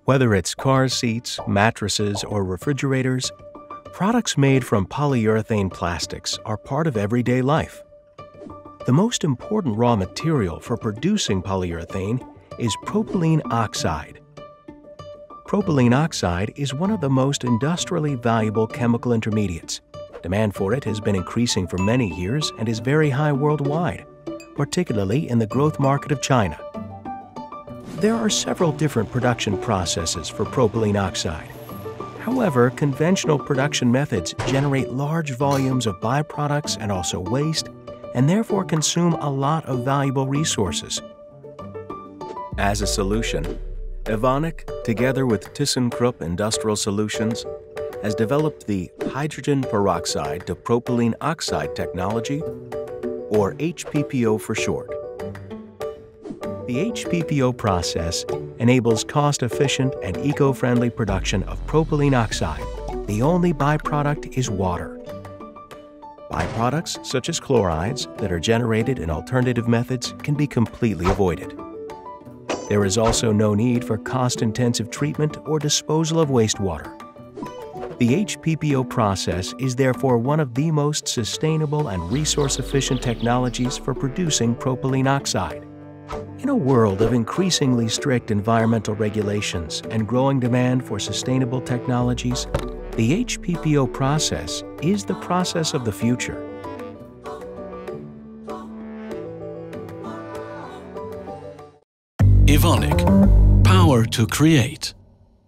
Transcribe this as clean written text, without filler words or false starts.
Whether it's car seats, mattresses, or refrigerators, products made from polyurethane plastics are part of everyday life. The most important raw material for producing polyurethane is propylene oxide. Propylene oxide is one of the most industrially valuable chemical intermediates. Demand for it has been increasing for many years and is very high worldwide, particularly in the growth market of China. There are several different production processes for propylene oxide. However, conventional production methods generate large volumes of byproducts and also waste, and therefore consume a lot of valuable resources. As a solution, Evonik, together with ThyssenKrupp Industrial Solutions, has developed the Hydrogen Peroxide to Propylene Oxide technology, or HPPO for short. The HPPO process enables cost-efficient and eco-friendly production of propylene oxide. The only byproduct is water. Byproducts such as chlorides that are generated in alternative methods can be completely avoided. There is also no need for cost-intensive treatment or disposal of wastewater. The HPPO process is therefore one of the most sustainable and resource-efficient technologies for producing propylene oxide. In a world of increasingly strict environmental regulations and growing demand for sustainable technologies, the HPPO process is the process of the future. Evonik. Power to create.